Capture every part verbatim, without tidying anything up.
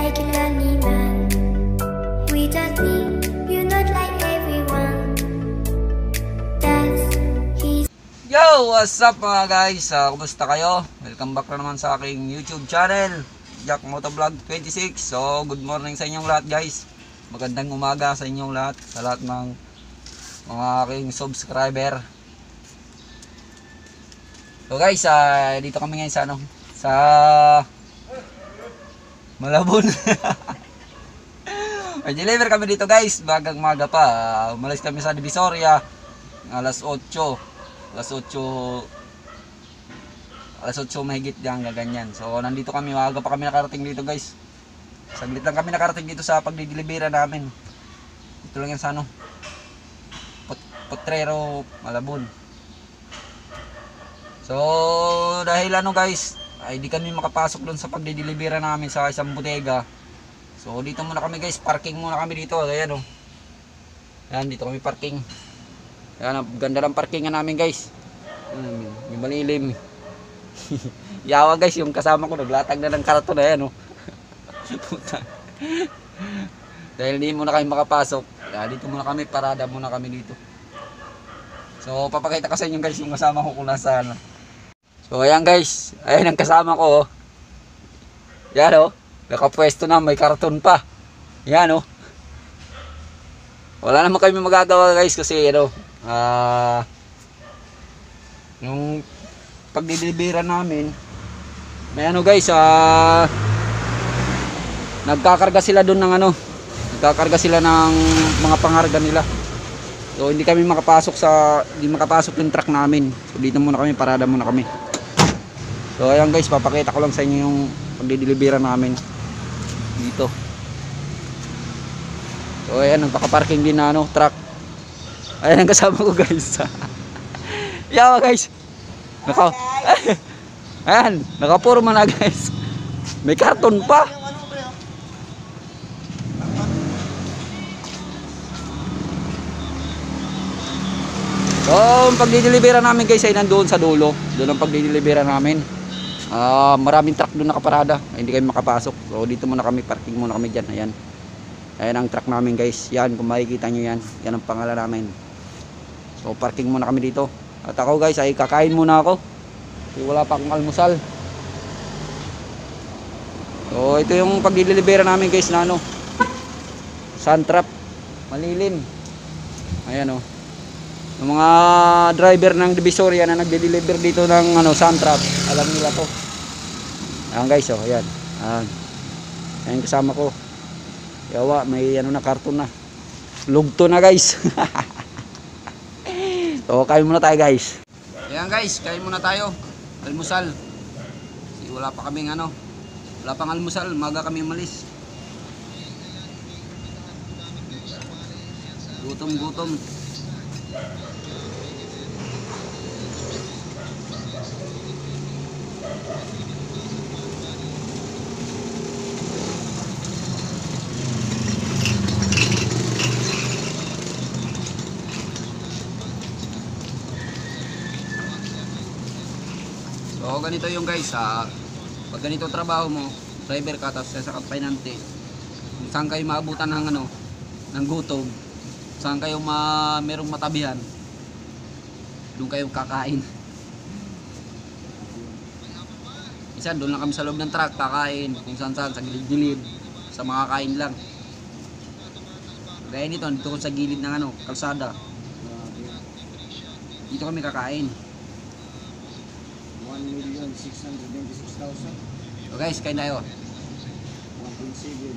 like a lonely man. Without me, you're not like everyone. That's his. Yo! What's up mga guys? Uh, kumusta kayo? Welcome back na naman sa aking YouTube channel, Jack Motovlog twenty-six. So, good morning sa inyong lahat guys. Magandang umaga sa inyong lahat, sa lahat ng mga aking subscriber. So guys, uh, dito kami ngayon sa ano, sa Malabon. May deliver kami dito guys, bagang maga pa. Uh, umalis kami sa Divisoria alas otso. Alas otso. Alas otso mahigit diyan, ganyan. So nandito kami, maaga pa kami nakarating dito guys. Saglit lang kami nakarating dito sa pagdidelibera namin. Ito lang yan sa ano, Pot Potrero, Malabon. So dahil ano guys, ay di kami makapasok doon sa pagdidelibera namin sa isang bodega. So dito muna kami guys, parking muna kami dito. Ayan oh. Yan, dito kami parking. Yan, ganda ng parkingan namin guys. Hmm, yung malilim. Yawa guys, yung kasama ko naglatag na ng karton na yan oh. Dahil hindi muna kami makapasok, yan, dito muna kami, parada muna kami dito. So papakita ko sa inyo guys yung kasama ko kung nasaan. So ayan guys, ayan ang kasama ko oh. Yan oh, nakapwesto na, may karton pa. Yan oh. Wala naman kami magagawa guys kasi ano, ah uh, yung pagdidelibera namin, may ano guys, ah uh, nagkakarga sila doon ng ano, nagkakarga sila ng mga pangarga nila. So hindi kami makapasok sa, hindi makapasok yung truck namin. So dito muna kami, parada muna kami. So ayan guys, papakita ko lang sa inyo yung pagdidelibera namin dito. So ayan, nagpaka-parking din na ano, truck. Ayan ang kasama ko guys. Yawa guys. Naka ayan, nakapurma na guys. May karton pa. So ang pagdidelibera namin guys ay nandoon sa dulo. Doon ang pagdidelibera namin. Uh, maraming truck doon nakaparada, ay, hindi kami makapasok. So dito muna kami, parking muna kami dyan. Ayan, ayan ang truck namin guys. Yan, kung makikita nyo yan, yan ang pangalan namin. So parking muna kami dito. At ako guys ay kakain muna ako kasi wala pa akong almusal. So ito yung pagdidelibera namin guys na ano, sun trap, malilim. Ayan o, yung mga driver ng Divisoria na nagde-deliver dito ng ano, sun trap, alam nila to. Ayan guys oh, ayan. Ayan. Ayan kasama ko. Yawa, may ano na, karton na. Lugto na guys. So kain muna tayo guys. Ayan guys, kain muna tayo. Almusal. Kasi wala pa kaming ano, wala pang almusal, maga kami umalis. Gutom gutom. So ganito yung guys, ah, pag ganito trabaho mo, driver ka tapos sa kapainante, kung saan kayo maabutan ng ano, ng gutom, saan kayo ma merong matabihan, doon kayo kakain. Isa doon lang kami sa loob ng truck kakain, kung saan saan, sa gilid-gilid, sa mga kain lang. Gaya nito, dito ko sa gilid ng ano, kalsada, dito kami kakain. one million six hundred ninety-six thousand. So guys, kain tayo. one point seven.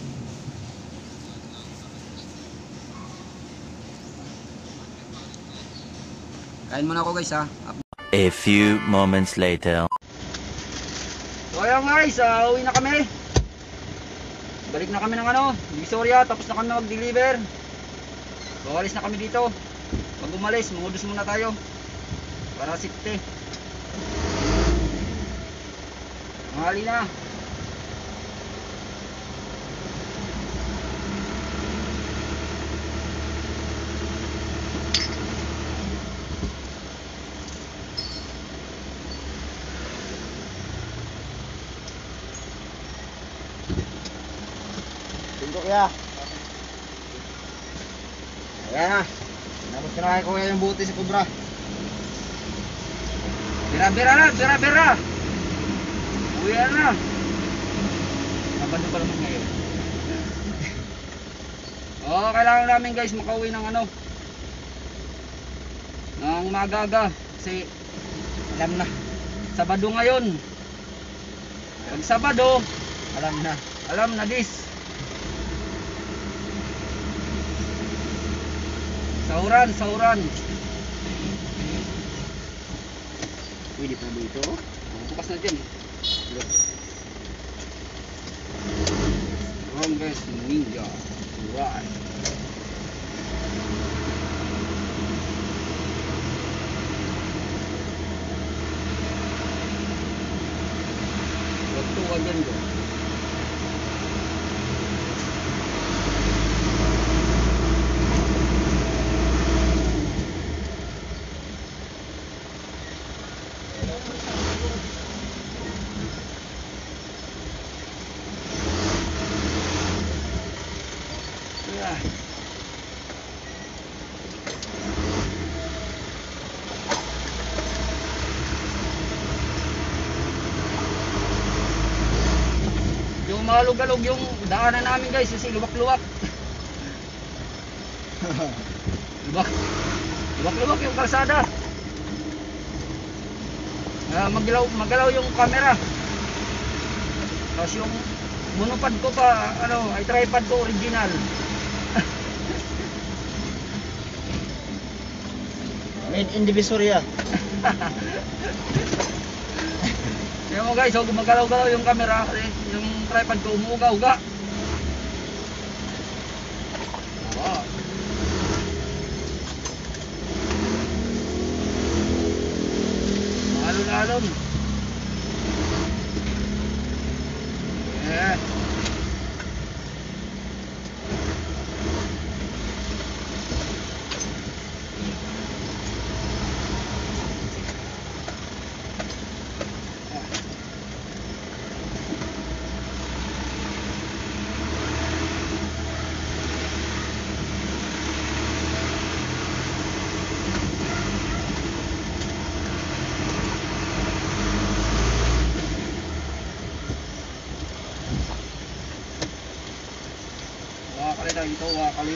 Kain muna ako guys ha. A few moments later. So ayan guys, uh, uwi na kami. Balik na kami ng ano, Divisoria, tapos na kami mag-deliver. So alis na kami dito. Pag umalis, mangudus muna tayo para safety. Mahali na. kuya. Ayan na. Tapos kinahay ko kuya yung buti si Cobra. Bira-bira na, bira-bira. Uwi na. Sabado pa naman ngayon. Oo, kailangan namin guys makauwi ng ano. Ng magaga. Kasi alam na. Sabado ngayon. Pag Sabado, Alam na. alam na dis. Sauran, sauran. Pwede pa ba ito? Bukas na dyan. Strongest ninja. Right. Waktu wajan ko. Yeah. Yung malug-alog yung daanan namin guys, kasi luwak-luwak. Luwak. Luwak-luwak yung kalsada. Uh, magalaw, magalaw yung camera. Tapos yung monopod ko pa, ano, ay tripod ko original. Made in Divisoria. Kaya mo guys, so gumagalaw-galaw yung camera, kasi yung tripod ko umuuga-uga. Wow. Alon-alon. Yeah. Wakali tayo ito, wakali.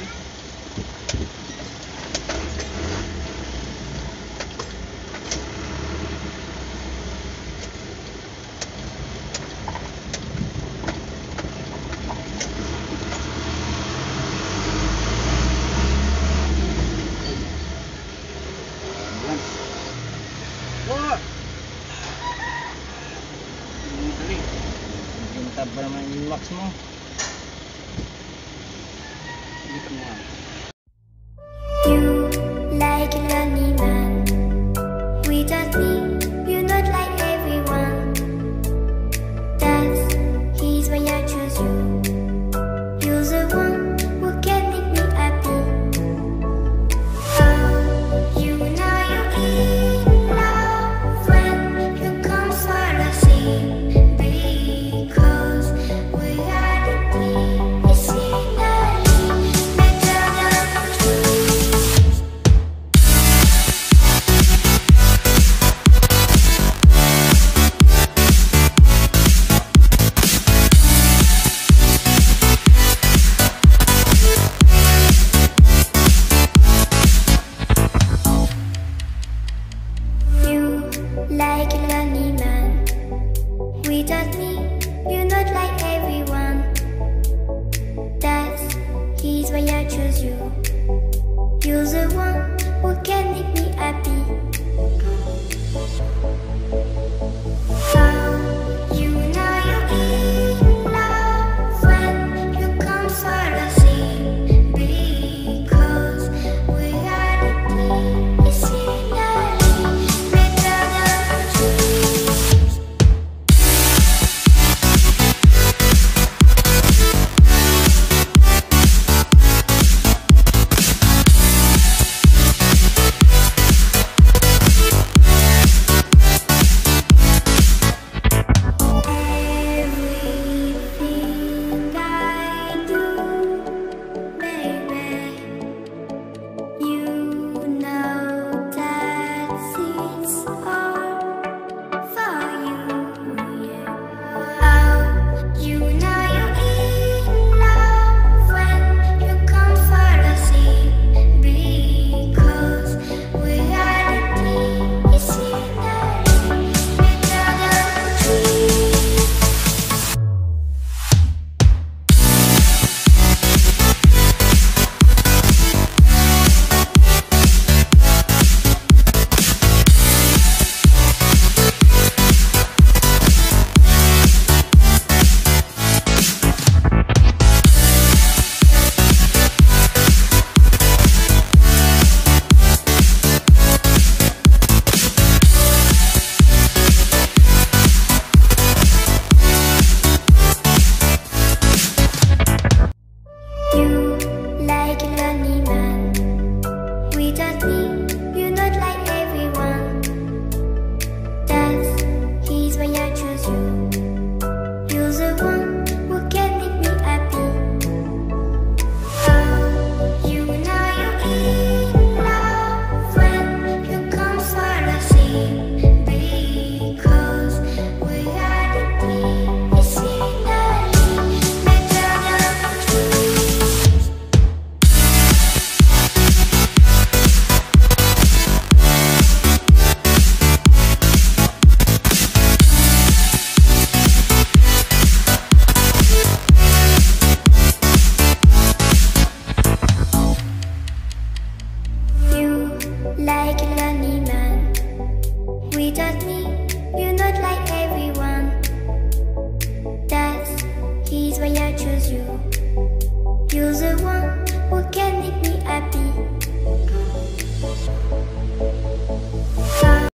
Wah. Ini tadi. Gintab ba naman yung max mo? Dito mo nga. You like a lonely man without me, you're not like everyone. That's he's why I choose you. You're the one who can make me happy. Oh, you know you're in love when you come for the same, because we are the team. It's finally better than truth. You like a lonely man without me, you're not like everyone. That's he's why I choose you. You're the one who can make me happy. Oh, you know you're in love when you come for the same, because we are the team. It's finally better than truth. He's why I choose you. You're the one